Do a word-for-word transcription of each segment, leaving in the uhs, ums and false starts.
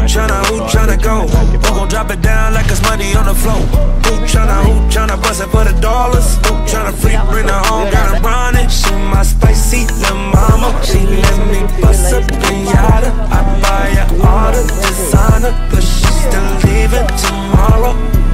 tryna, who tryna go? Who gon' drop it down like it's money on the floor? Who tryna, who tryna bust it for the dollars? Who tryna freak, bring her home, got her running? She my spicy little mama. She let me bust a pinata. I buy her all the designer, but she still leaving tomorrow.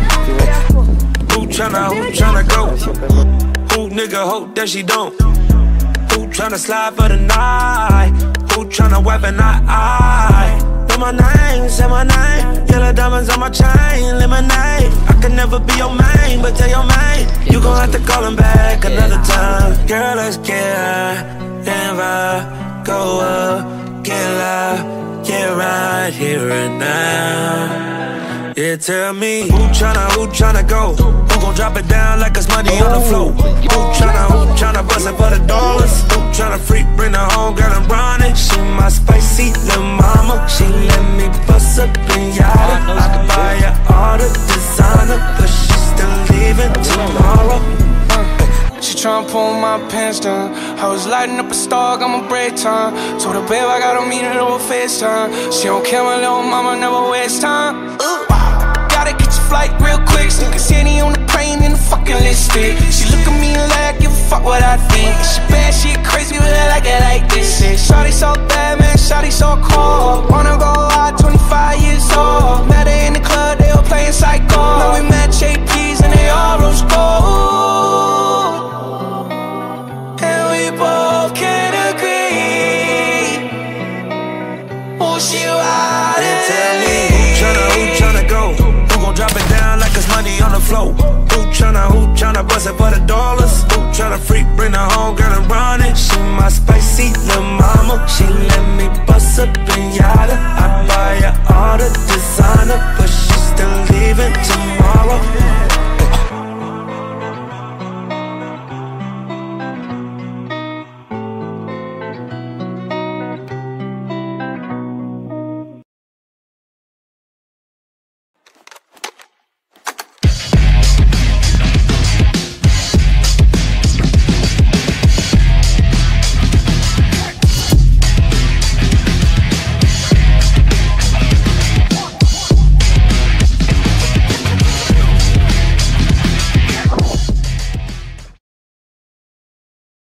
Who tryna, who tryna go? Who nigga hope that she don't? Who tryna slide for the night? Who tryna weapon I, I? Know my name, say my name. Yellow diamonds on my chain, lemonade. I can never be your main, but tell your main you gon' have to call him back another time. Girl, let's get high and vibe, go up, get loud, get right here and now. Yeah, tell me who tryna, who tryna go? Who gon' drop it down like it's money on the floor? Who tryna, who tryna bust it for the dollars? Who tryna freak, bring her home, girl, I'm running? She my spicy little mama. She let me bust a pinata. I can buy her all the designer, but she still leaving tomorrow. She tryna pull my pants down. I was lighting up a star, got my break time. Told her, babe, I gotta meet her over FaceTime. She don't care, my little mama never waste time. Ooh. Gotta get your flight real quick, so you can see any on the plane in the fucking lipstick. She look at me like, give a fuck what I think. She bad, she crazy, but I like it like this. Shawty so bad, man, shawty so cold. Wanna go out, twenty-five years old. Met her in the club, they were playing psycho. Now we met J P's and they all rose gold. And we both can agree. Oh, she ride it. Tell me who tryna, who tryna go? Drop it down like it's money on the floor. Who tryna, who tryna bust it for the dollars? Who tryna freak, bring her home, girl, I'm running? She my spicy little mama. She let me bust a pinata. I buy her all the designer.